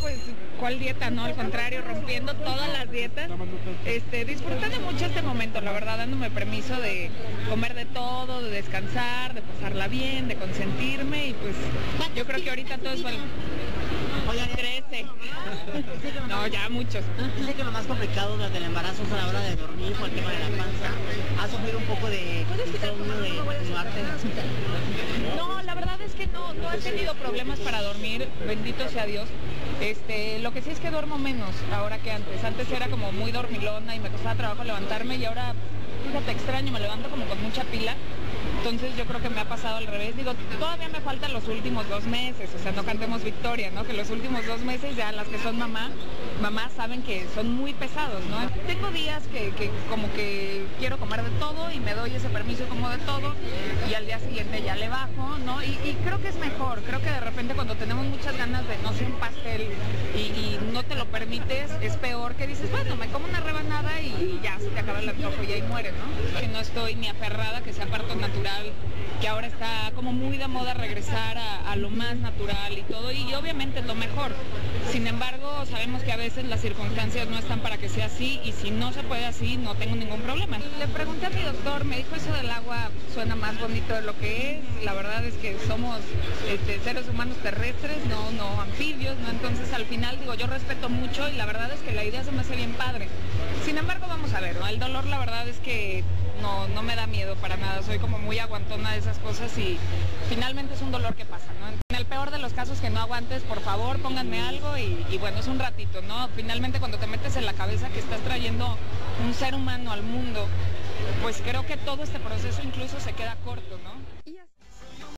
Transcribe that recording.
pues, ¿cuál dieta? No, al contrario, rompiendo todas las dietas, disfrutando mucho este momento, la verdad, dándome permiso de comer de todo, de descansar, de pasarla bien, de consentirme, y pues yo creo que ahorita todo es bueno. 13. No, ya muchos. Dice que lo más complicado durante el embarazo es a la hora de dormir por el tema de la panza. ¿Has sufrido un poco de insomnio, de continuarte? No, la verdad es que no he tenido problemas para dormir, bendito sea Dios. Lo que sí es que duermo menos ahora que antes. Antes era como muy dormilona y me costaba trabajo levantarme, y ahora, fíjate, extraño, me levanto como con mucha pila. Entonces yo creo que me ha pasado al revés. Digo, todavía me faltan los últimos 2 meses, o sea, no cantemos victoria, ¿no? Que los últimos 2 meses ya las que son mamás saben que son muy pesados, ¿no? Tengo días que como que quiero comer de todo y me doy ese permiso como de todo, y al día siguiente ya le bajo, ¿no? Y creo que es mejor, creo que de repente cuando tenemos muchas ganas de, no sé, un pastel y no te lo permites, es peor que dices, bueno, me como una rebanada y ya se te acaba el antojo y ahí muere, ¿no? Que no estoy ni aferrada que sea parto natural, que ahora está como muy de moda regresar a lo más natural y todo, y obviamente es lo mejor. Sin embargo, sabemos que a veces las circunstancias no están para que sea así, y si no se puede así, no tengo ningún problema. Le pregunté a mi doctor, me dijo, eso del agua suena más bonito de lo que es. La verdad es que somos seres humanos terrestres, no anfibios, ¿no? Entonces al final, digo, yo respeto mucho, y la verdad es que la idea se me hace bien padre. Sin embargo, vamos a ver, ¿no? El dolor, la verdad es que no me da miedo para nada, soy como muy aguantona de esas cosas, y finalmente es un dolor que pasa, ¿no? En el peor de los casos que no aguantes, por favor, pónganme algo, y bueno, es un ratito, ¿no? Finalmente cuando te metes en la cabeza que estás trayendo un ser humano al mundo, pues creo que todo este proceso incluso se queda corto, ¿no?